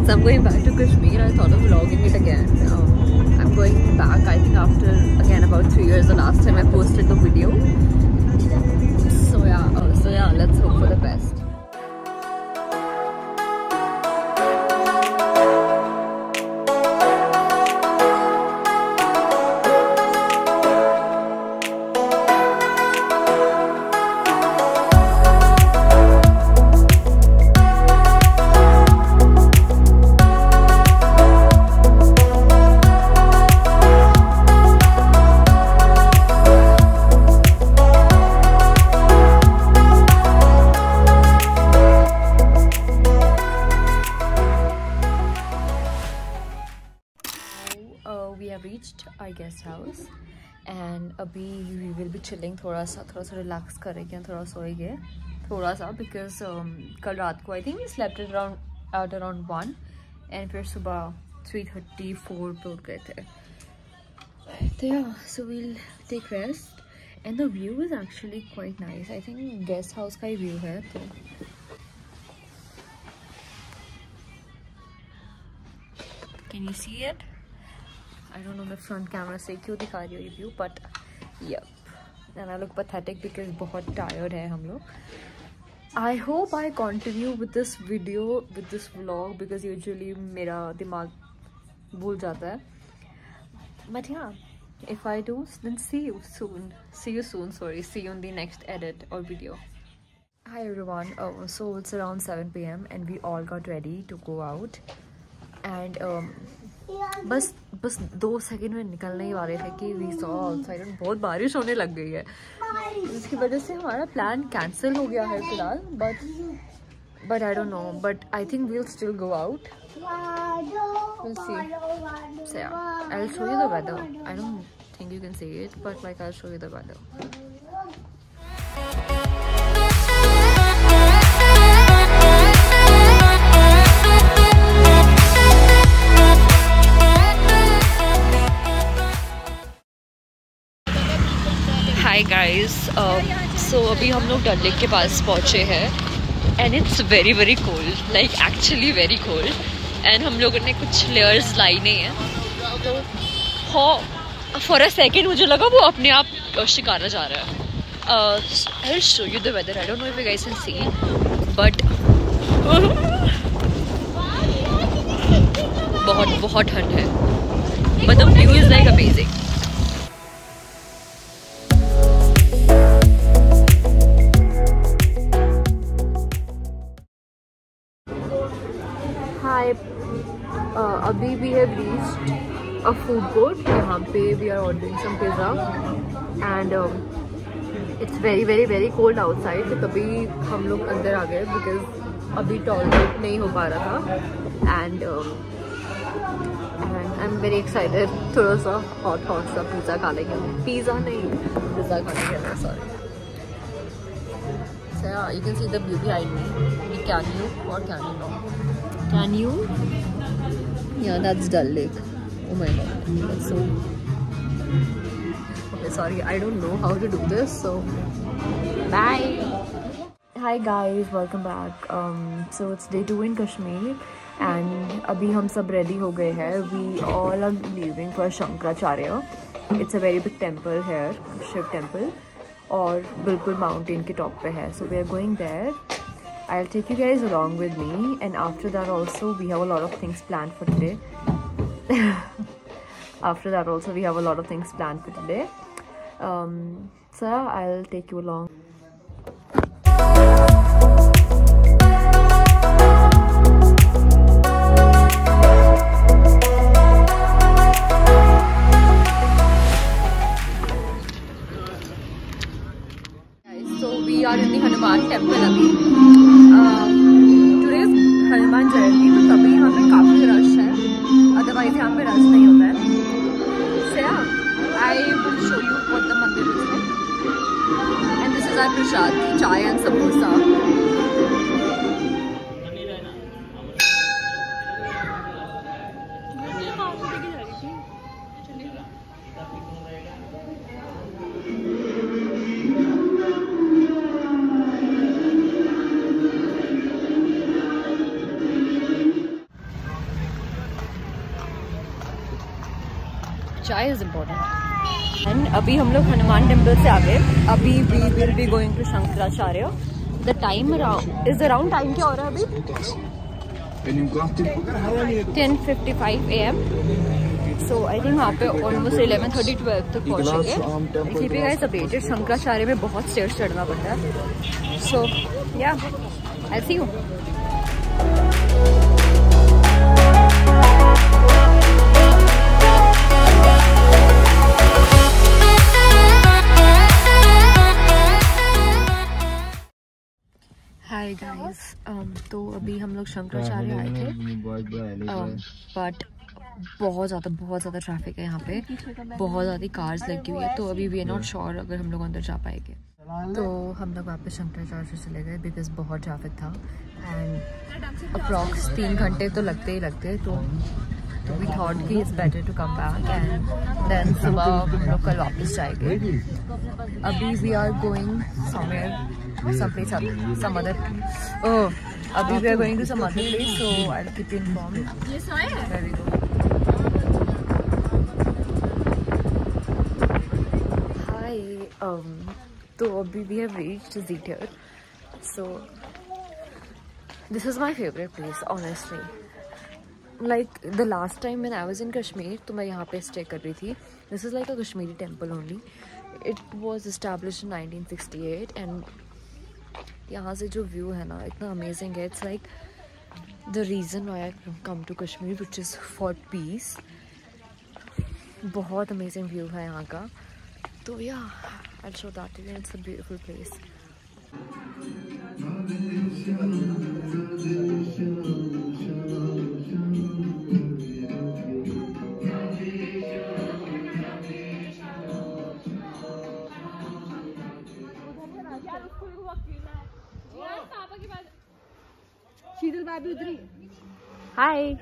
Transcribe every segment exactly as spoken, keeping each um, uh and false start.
I'm going back to Kashmir. I thought of vlogging it again. Um, I'm going back, I think, after again about three years. The last time I posted the video. So yeah, uh, so yeah, let's hope for the best. Reached our guest house and अभी we will be chilling थोड़ा सा थोड़ा सा relax करेंगे थोड़ा सोएंगे थोड़ा सा because um, कल रात को I think we slept at around at around one and फिर सुबह three thirty four पे उठ गए थे तो yeah so we'll take rest and the view is actually quite nice. I think guest house का ही view है तो can you see it? I don't know the front camera से क्यों दिखा रही हो ये view, but yep. And I look pathetic because बहुत tired है हम लोग. I hope I continue with this video, with this vlog because usually मेरा दिमाग भूल जाता है. But yeah, if I do, then see you soon. See you soon. Sorry, see you in the next edit or video. Hi everyone. Oh, so it's around seven p m and we all got ready to go out. And um, बस बस दो second में निकलने ही वाले थे कि we saw outside और बहुत बारिश होने लग गई है जिसकी वजह से हमारा प्लान कैंसिल हो गया है फिलहाल but but I don't know but I think we'll still go out we'll see so yeah I'll show you the weather. I don't think you can see it but like I'll show you the weather. Hi guys so अभी हम लोग Dal Lake के पास पहुँचे हैं and it's very very cold like actually very cold and हम लोगों ने कुछ लेयर्स लाई नहीं है तो हो फॉर अ सेकेंड मुझे लगा वो अपने आप शिकारा जा रहा है. I will show you the weather. I don't know if you guys can see but बहुत बहुत ठंड है but the view is like amazing. Uh, अभी we have reached a food court. यहाँ पे we are ordering some pizza and um, it's very very very cold outside. तो तभी हम लोग अंदर आ गए because अभी टॉयलेट नहीं हो पा रहा था and um, and I'm very excited. थोड़ा सा hot hot सा पिज़्ज़ा खा लेंगे. पिज़्ज़ा नहीं पिज़्ज़ा खा लेंगे. Sorry. So yeah, you can see the view behind me. Can you or can you not? Can you? Yeah, that's Dal Lake. Oh my god, that's so... Okay, sorry, I don't know how to do this, so... Bye! Hi guys, welcome back. Um, so it's day two in Kashmir and abhi hum sab ready ho gaye hain. We all are leaving for Shankaracharya. It's a very big temple here, Shiv temple. और बिल्कुल mountain के top पे है. So we are going there. I'll take you guys along with me and after that also we have a lot of things planned for today. After that also we have a lot of things planned for today. Um, so I'll take you along. We are in the Hanuman temple अभी. Today is Hanuman Jayanti तो तभी यहाँ पे काफ़ी rush है. Otherwise यहाँ पे rush नहीं होता है. So yeah, I will show you what the मंदिर is like. And this is our chai is important. And अभी हम लोग हनुमान टेम्पल से आ गए। अभी we will be going to Shankaracharya. The time around is around time क्या हो रहा है अभी? Ten fifty five A M. So I think वहाँ पे ऑलमोस्ट इलेवन थर्टी ट्वेल्व तक पहुँचेंगे। Keep you guys updated. Shankaracharya में बहुत स्टेयर्स चढ़ना पड़ता है। सो या आई सी यू। हाय गाइस, तो अभी हम लोग शंकराचार्य आए थे, बट बहुत ज़्यादा बहुत ज़्यादा ट्रैफिक है यहाँ पे। बहुत ज़्यादा कार्स लगी हुई है, तो अभी वी आर नॉट श्योर अगर हम लोग अंदर जा पाएंगे। तो हम लोग वापस शंकराचार्य से चले गए बिकॉज बहुत ट्रैफिक था एंड अप्रॉक्स तीन घंटे तो लगते ही लगते। तो वी थॉट कि it's better to come back and then सुबह हम लोग कल वापस जाएंगे। अभी we are going somewhere some place up, some other oh abhi we are going to some other place, so I'll keep you informed. Yes, I am. There we go. Hi, um so abhi we have reached Zeeter. So this is my favorite place, honestly. Like the last time when I was in Kashmir, तो मैं यहाँ पे stay कर रही थी. This is like a Kashmiri temple only. It was established in nineteen sixty-eight and यहाँ से जो व्यू है ना इतना अमेजिंग है। It's like the reason why I come to Kashmir which is for peace. बहुत अमेजिंग व्यू है यहाँ का। तो yeah I show that you, it's a beautiful place. Sheetal भाभी उधरी। हाय।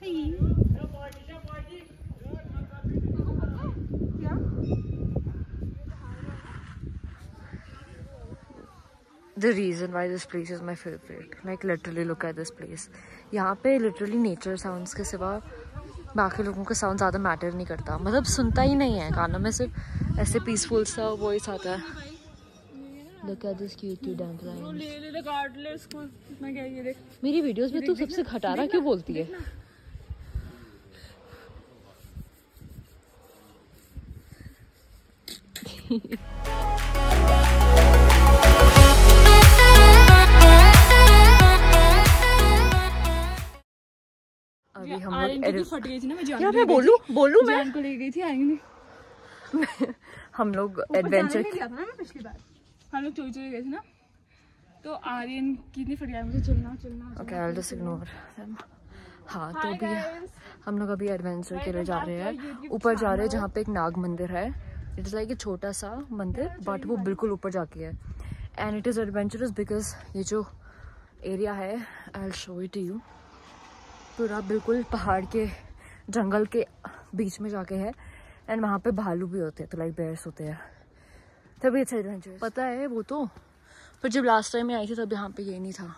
The reason why this place is my favorite, like literally look at this place. यहाँ पे literally nature sounds के सिवा बाकी लोगों का साउंड ज़्यादा मैटर नहीं करता। मतलब सुनता ही नहीं है कानों में, सिर्फ ऐसे पीसफुल सा वॉइस आता है। Look at this cute cute dandelions. ले ले ले काट ले इसको। मैं क्या ये देख। मेरी वीडियोस में तू सबसे खटारा क्यों बोलती है? अभी हम लोग फट गई थी ना, मैं जान मैं बोलूं बोलूं मैं जान को ले गई थी, आएंगे हम लोग एडवेंचर किया था ना मैं पिछली बार। हम लोग चोरी चोरी गए थे ना, तो आर्यन कितनी फट गया मुझे चलना चलना। Okay I will just ignore them. हाँ तो अभी हम लोग अभी एडवेंचर के लिए जा रहे हैं। ऊपर जा रहे हैं जहाँ पे एक नाग मंदिर है। इट इज़ लाइक एक छोटा सा मंदिर बट वो बिल्कुल ऊपर जाके है। And it is adventurous because ये जो एरिया है I will show it to you, पूरा बिल्कुल पहाड़ के जंगल के बीच में जाके है। एंड वहाँ पे भालू भी होते हैं, तो लाइक बेयर्स होते हैं, तभी अच्छा एडवेंचर पता है वो तो। पर जब लास्ट टाइम में आई थी तब यहाँ पे ये नहीं था।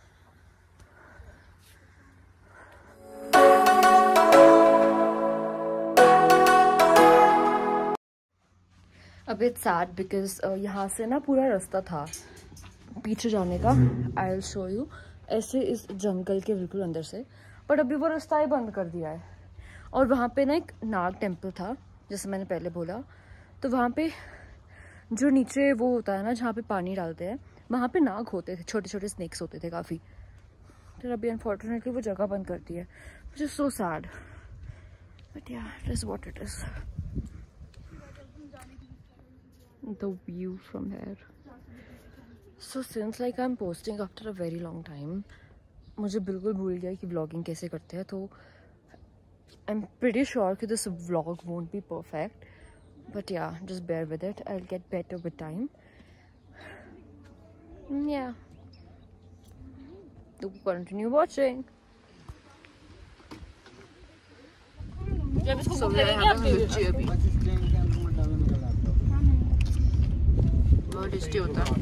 अब इट्स सैड बिकॉज यहाँ से ना पूरा रास्ता था पीछे जाने का। आई विल शो यू, ऐसे इस जंगल के बिल्कुल अंदर से, बट अभी वो रास्ता ही बंद कर दिया है। और वहाँ पे ना एक नाग टेम्पल था जैसे मैंने पहले बोला, तो वहाँ पे जो नीचे वो होता है ना जहाँ पे पानी डालते हैं, वहाँ पे नाग होते थे, छोटे छोटे स्नेक्स होते थे काफ़ी। फिर अभी अनफॉर्चुनेटली वो जगह बंद कर दी है, which is so sad, but yeah it is what it is. The view from there. So since like I am posting after a very long time, मुझे बिल्कुल भूल गया कि व्लॉगिंग कैसे करते हैं। तो आई एम प्रीटी श्योर कि this vlog won't be perfect, but yeah, just bear with it. I'll get better with time. Yeah, do continue watching. जब इसको भूख लगेगी आप लीजिए अभी। बहुत टेस्टी होता है।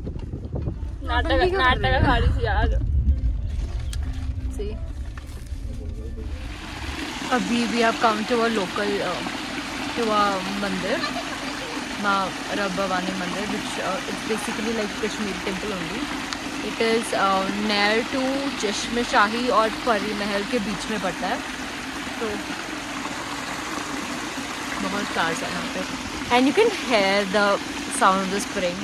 नाटक नाटक खा रही थी यार। See. अभी we have come to a local uh, to a mandir, Ma Rabbavani Mandir, which uh, it's basically like Kashmiri temple only. It is uh, near to Chashme Shahi और परी महल के बीच में पड़ता है, तो बहुत cars है यहाँ पे, and you can hear the sound of the spring.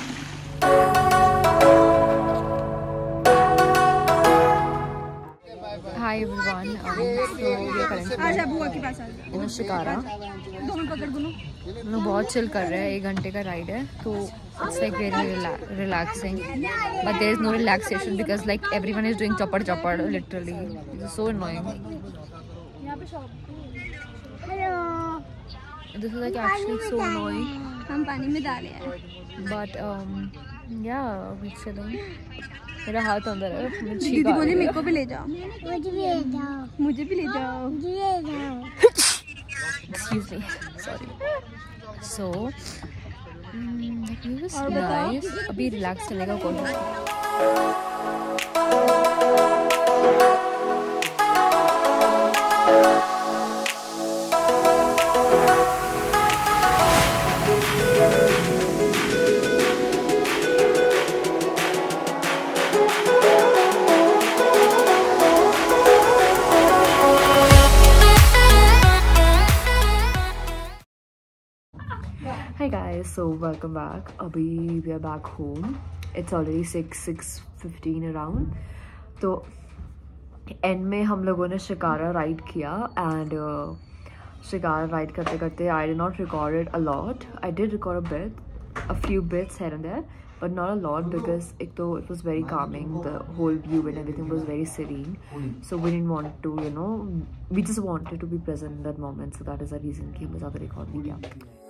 Hi everyone, um, so we are currently in shikara. हम लोग बहुत चिल कर रहे हैं, एक घंटे का राइड है, तो it's like very relaxing, but there is no relaxation because like everyone is doing chopper chopper literally. This is so annoying. Hello. This is like actually so annoying. हम पानी में डाले हैं. But um, yeah, we chilling. मेरा हाथ अंदर है, दीदी बोली मेरे को भी ले जाओ. मुझे भी ले जाओ. मुझे भी ले जाओ. मुझे ले जाओ. Excuse me, sorry. So, um, the view is nice. अभी relax करने का कोशिश. Hi guys, so welcome back. Abhi we are back home. It's already six six fifteen around. तो एंड में हम लोगों ने शिकारा राइड किया एंड शिकारा राइड करते करते I did not record it a lot. I did record a bit, a few bits here and there, but not a lot because एक तो it was very calming. The whole view and everything was very serene. So we didn't want to, you know, we just wanted to be present in that moment. So that is the reason कि हमने ज़्यादा record नहीं किया.